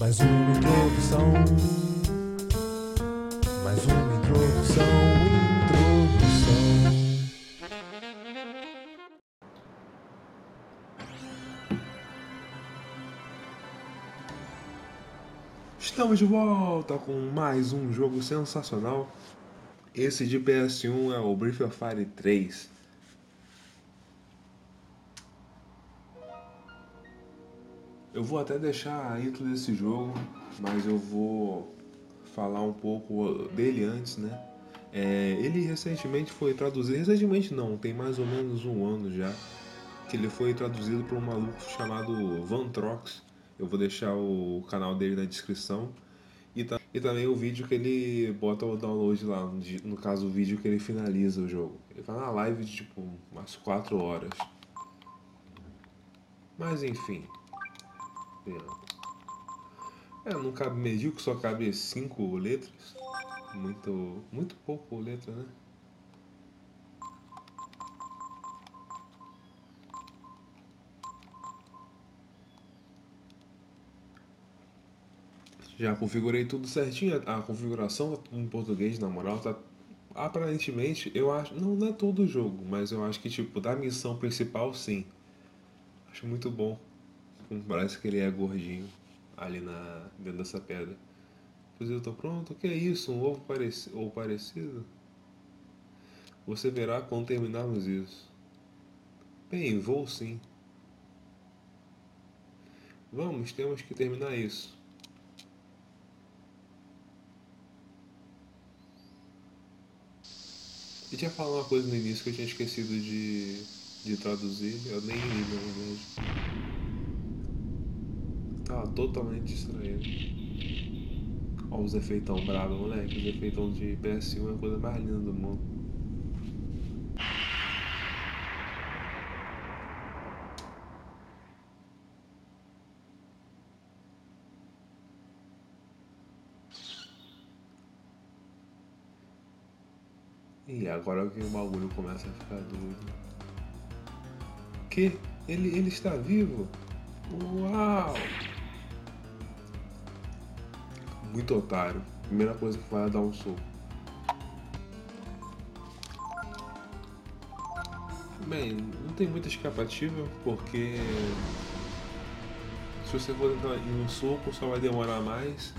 Mais uma introdução. Mais uma introdução. Estamos de volta com mais um jogo sensacional. Esse de PS1 é o Breath of Fire 3. Eu vou até deixar a intro desse jogo, mas eu vou falar um pouco dele antes, né? Ele recentemente foi traduzido, recentemente não, tem mais ou menos um ano já, que ele foi traduzido por um maluco chamado Vantrox. Eu vou deixar o canal dele na descrição. E também o vídeo que ele bota o download lá, no caso o vídeo que ele finaliza o jogo. Ele faz uma live de tipo umas 4 horas. Mas enfim. Não cabe medíocre, só cabe 5 letras. Muito pouco letra, né? Já configurei tudo certinho, a configuração tá em português, na moral, tá aparentemente, eu acho, não é todo o jogo, mas eu acho que tipo, da missão principal sim. Acho muito bom. Parece que ele é gordinho ali dentro dessa pedra. Pois eu tô pronto, o que é isso? Um ovo ou parecido? Você verá quando terminarmos isso. Bem, vou sim. Vamos, temos que terminar isso. Eu tinha falado uma coisa no início que eu tinha esquecido de traduzir. Eu nem li, na verdade. Tava totalmente distraído. Ó, os efeitão brabo, moleque. Os efeitão de PS1 é a coisa mais linda do mundo. E agora que o bagulho começa a ficar doido. Que? Ele está vivo? Uau! Muito otário. Primeira coisa que vai é dar um soco. Bem, não tem muita escapativa, porque se você for tentar ir no soco, só vai demorar mais.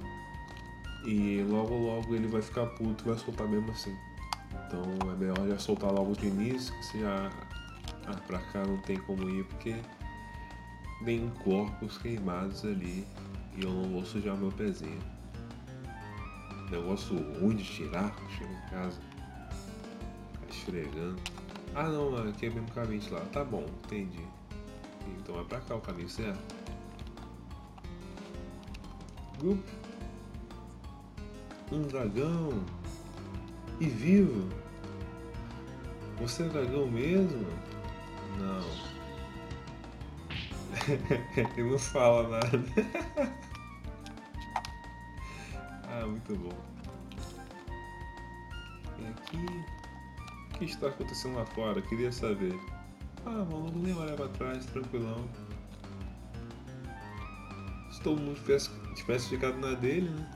E logo logo ele vai ficar puto e vai soltar mesmo assim. Então é melhor já soltar logo de início, que se já pra cá não tem como ir, porque tem corpos queimados ali e eu não vou sujar meu pezinho. Negócio ruim de tirar, chega em casa, ficar esfregando. Ah não, aqui é o mesmo caminho de lá. Tá bom, entendi. Então é pra cá o caminho certo. Grupo. Um dragão. E vivo. Você é dragão mesmo? Não. Ele não fala nada. Ah, muito bom. E aqui. O que está acontecendo lá fora? Queria saber. Ah, maluco, nem olha pra trás, tranquilão. Se todo mundo tivesse ficado na dele, né?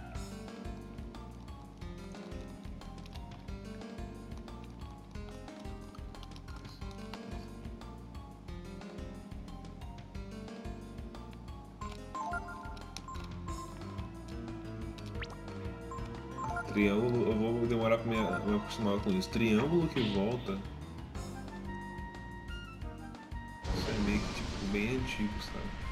Triângulo, eu vou demorar pra me acostumar com isso. Triângulo que volta. Isso é meio que tipo bem antigo, sabe?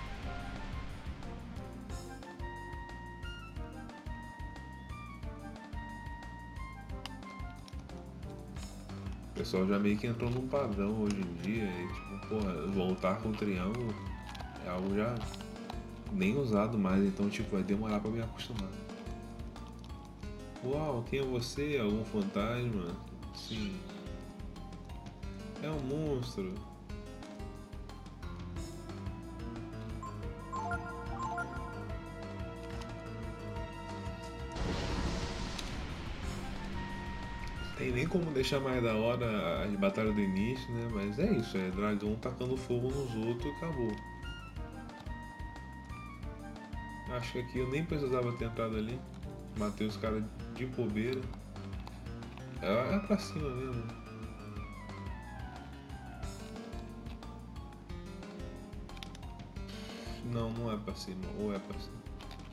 O pessoal já meio que entrou num padrão hoje em dia e tipo, porra, voltar com triângulo é algo já nem usado mais, então tipo, vai demorar pra me acostumar. Uau, quem é você? Algum fantasma? Sim. É um monstro. Tem nem como deixar mais da hora as batalhas do início, né? Mas é isso, é dragão tacando fogo nos outros e acabou. Acho que aqui eu nem precisava ter entrado ali. Matei os caras de bobeira. É pra cima mesmo. Não, não é pra cima. Ou é pra cima.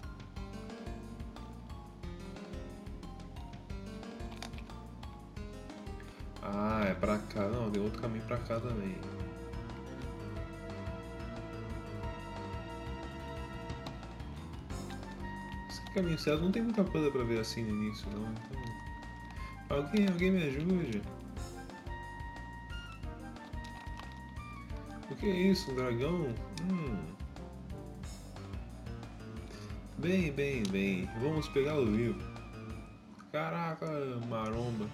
Ah, é pra cá. Não, tem outro caminho pra cá também. Esse caminho certo não tem muita coisa pra ver assim no início, não. Então... Alguém me ajude. O que é isso? Um dragão? Bem. Vamos pegá-lo vivo. Caraca, maromba.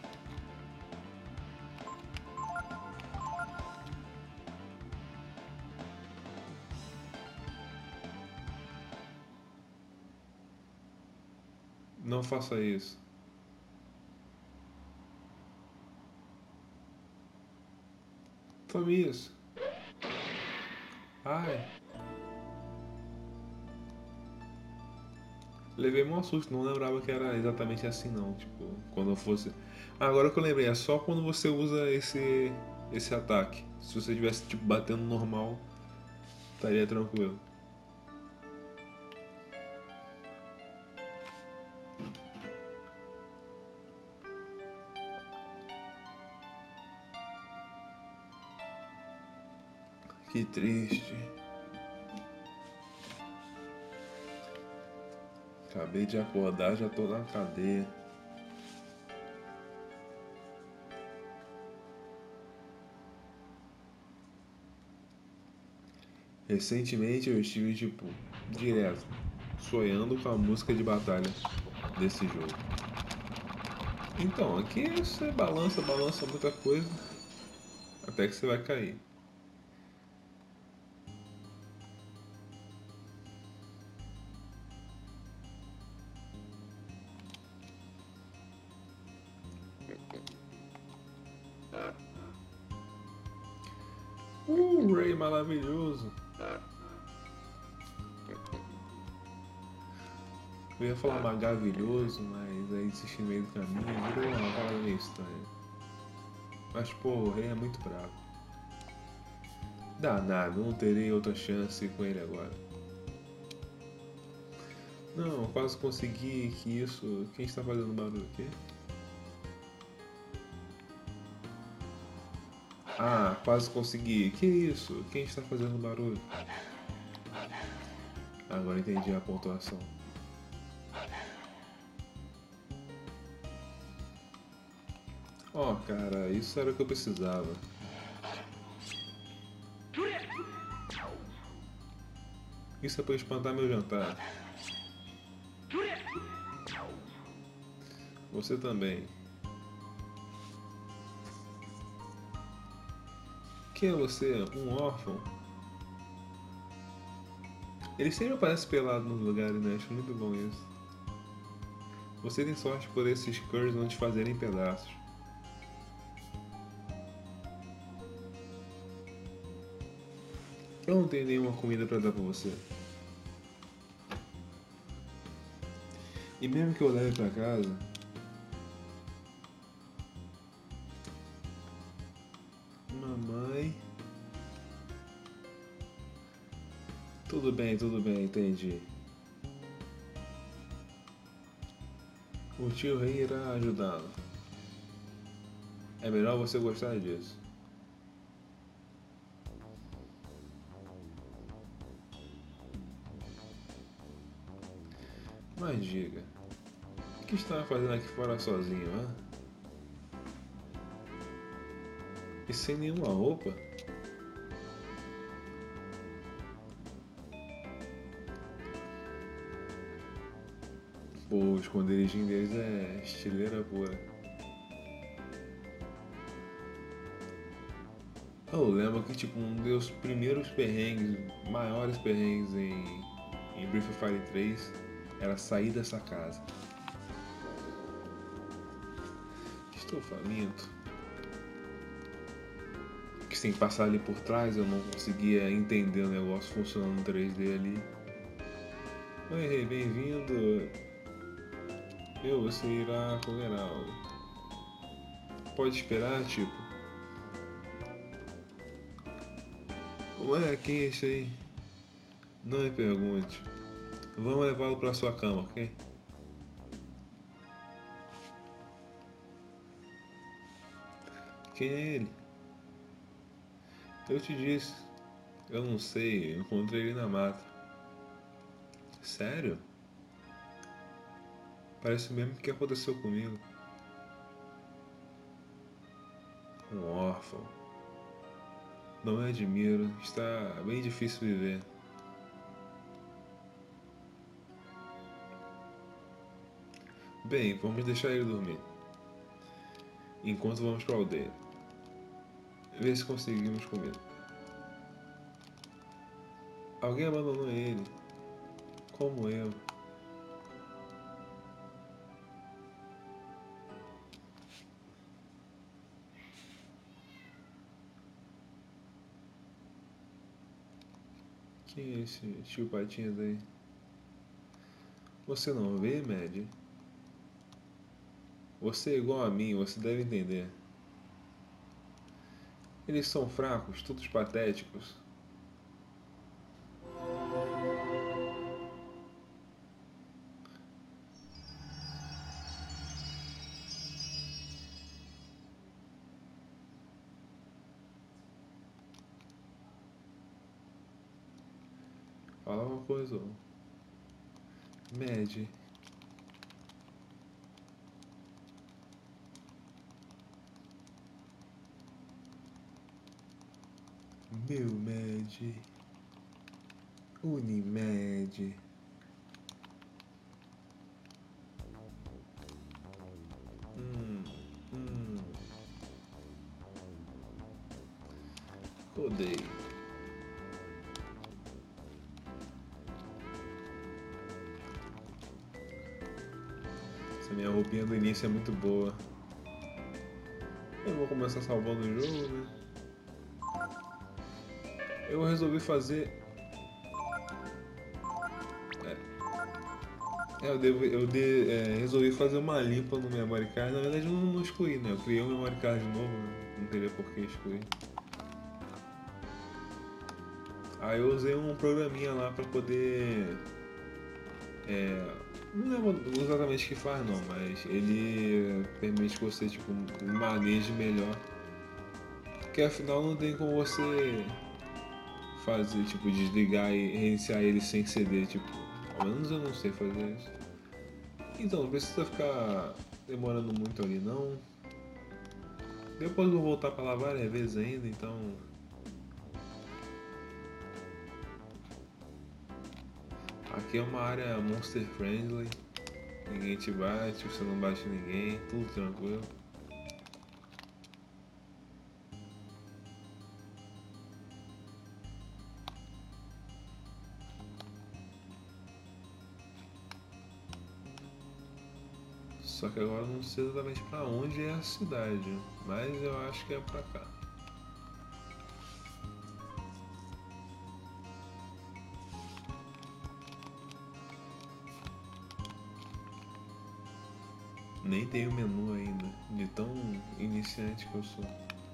Não faça isso. Tome isso. Ai. Levei mó susto, não lembrava que era exatamente assim não. Tipo, quando eu fosse. Ah, agora que eu lembrei, é só quando você usa esse ataque. Se você estivesse tipo batendo normal, estaria tranquilo. Que triste. Acabei de acordar, já tô na cadeia. Recentemente eu estive, tipo, direto, sonhando com a música de batalha desse jogo. Então, aqui você balança muita coisa, até que você vai cair. Rei maravilhoso! Eu ia falar maravilhoso, mas aí desisti no meio do caminho, virou uma palavra meio estranha. Mas pô, o rei é muito bravo. Danado, não terei outra chance com ele agora. Não, quase consegui que isso. Quem está fazendo barulho aqui? Ah, quase consegui. Que isso? Quem está fazendo barulho? Agora entendi a pontuação. Ó, cara, isso era o que eu precisava. Isso é pra espantar meu jantar. Você também. Quem é você? Um órfão? Ele sempre aparece pelado nos lugares, né? Acho muito bom isso. Você tem sorte por esses Curs não te fazerem pedaços. Eu não tenho nenhuma comida pra dar pra você. E mesmo que eu leve pra casa, mamãe. Tudo bem, entendi. O tio rei irá ajudá-lo. É melhor você gostar disso. Mas diga, o que está fazendo aqui fora sozinho, hã? E sem nenhuma roupa? Pô, o esconderijinho deles é estileira pura. Eu lembro que tipo um dos primeiros perrengues, maiores perrengues em Breath of Fire 3 era sair dessa casa. Estou faminto. Que sem passar ali por trás eu não conseguia entender o negócio funcionando no 3D ali. Oi, rei, bem-vindo. Você irá comer algo. Pode esperar, tipo. Como é? Quem é esse aí? Não me pergunte. Vamos levá-lo para sua cama, ok? Quem é ele? Eu te disse. Eu não sei, eu encontrei ele na mata. Sério? Parece mesmo que aconteceu comigo. Um órfão. Não me admiro, está bem difícil viver. Bem, vamos deixar ele dormir. Enquanto vamos para a aldeia. Ver se conseguimos comida. Alguém abandonou ele. Como eu. Quem é esse tio Patinhas aí? Você não vê, Mad? Você é igual a mim, você deve entender. Eles são fracos, todos patéticos. Fala uma coisa, ó. Mad. Meu Mad. Unimed. Hum, hum. Odeio. Essa minha roupinha do início é muito boa. Eu vou começar salvando o jogo, né? Eu resolvi fazer. Resolvi fazer uma limpa no memory card. Na verdade, eu não excluí, né? Eu criei um memory card novo, né? Não teria por que excluir. Aí eu usei um programinha lá pra poder. Não lembro exatamente o que faz, não, mas ele permite que você tipo, maneje melhor. Porque afinal não tem como você fazer, tipo, desligar e reiniciar ele sem CD, tipo. Ao menos eu não sei fazer isso. Então, não precisa ficar demorando muito ali não. Depois eu vou voltar pra lá várias vezes ainda, então. Aqui é uma área monster friendly. Ninguém te bate, você não bate ninguém, tudo tranquilo. Só que agora eu não sei exatamente pra onde é a cidade, mas eu acho que é pra cá. Nem tenho menu ainda, de tão iniciante que eu sou.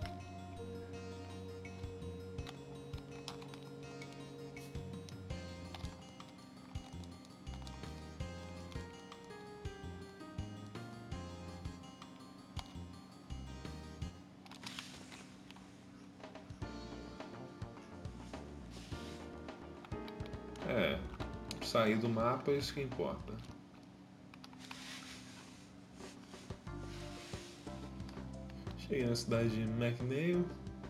É, sair do mapa é isso que importa. Cheguei na cidade de McNeil.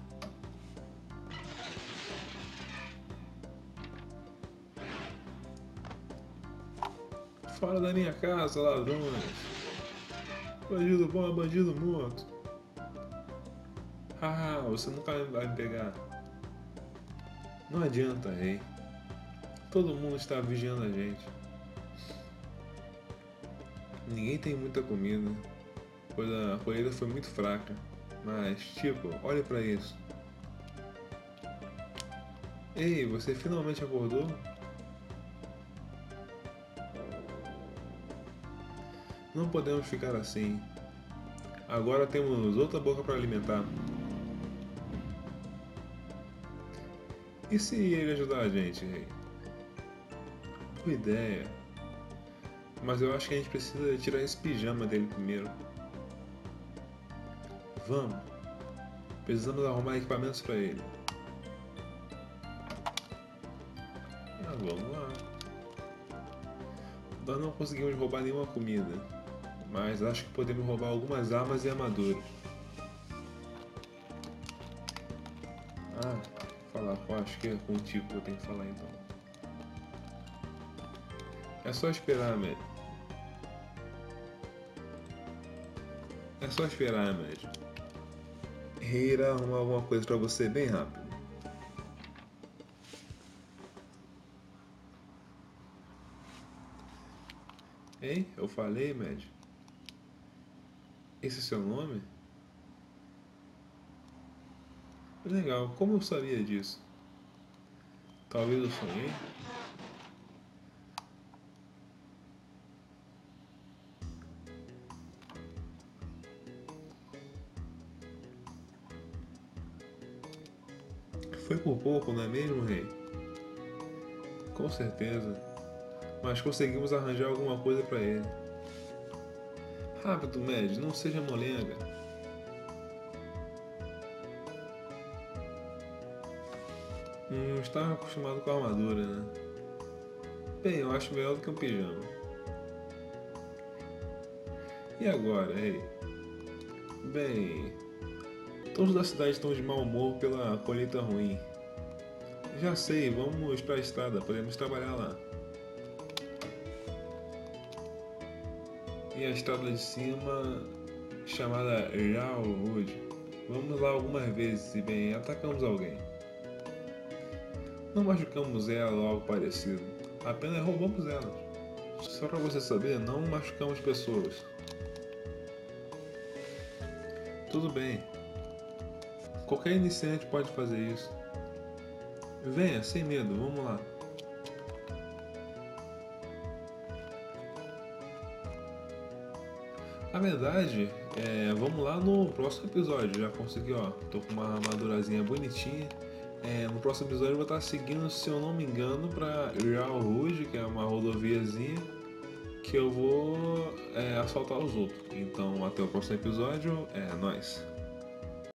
Fora da minha casa, ladrões. Bandido bom é bandido morto. Ah, você nunca vai me pegar. Não adianta, rei. Todo mundo está vigiando a gente. Ninguém tem muita comida, pois a colheita foi muito fraca. Mas, tipo, olhe pra isso. Ei, você finalmente acordou? Não podemos ficar assim. Agora temos outra boca para alimentar. E se ele ajudar a gente, rei? Boa ideia. Mas eu acho que a gente precisa tirar esse pijama dele primeiro. Vamos. Precisamos arrumar equipamentos para ele. Vamos lá. Nós não conseguimos roubar nenhuma comida, mas acho que podemos roubar algumas armas e armaduras. Falar com acho que é contigo que eu tenho que falar então. É só esperar, médio. É só esperar, médio. Rei irá arrumar alguma coisa pra você bem rápido. Hein? Eu falei, médio. Esse é seu nome? Legal, como eu sabia disso? Talvez eu sonhei? Foi por pouco, não é mesmo, rei? Com certeza. Mas conseguimos arranjar alguma coisa pra ele. Rápido, Mad, não seja molenga. Estava acostumado com a armadura, né? Bem, eu acho melhor do que um pijama. E agora, rei? Bem, todos da cidade estão de mau humor pela colheita ruim. Já sei, vamos pra estrada, podemos trabalhar lá. E a estrada de cima, chamada Real Road. Vamos lá algumas vezes e bem, atacamos alguém. Não machucamos ela ou algo parecido, apenas roubamos ela. Só pra você saber, não machucamos pessoas. Tudo bem. Qualquer iniciante pode fazer isso. Venha, sem medo, vamos lá. Na verdade, vamos lá no próximo episódio. Já consegui, ó. Tô com uma armadurazinha bonitinha. No próximo episódio eu vou estar seguindo, se eu não me engano, pra Real Rouge, que é uma rodoviazinha, que eu vou assaltar os outros. Então, até o próximo episódio. É nóis.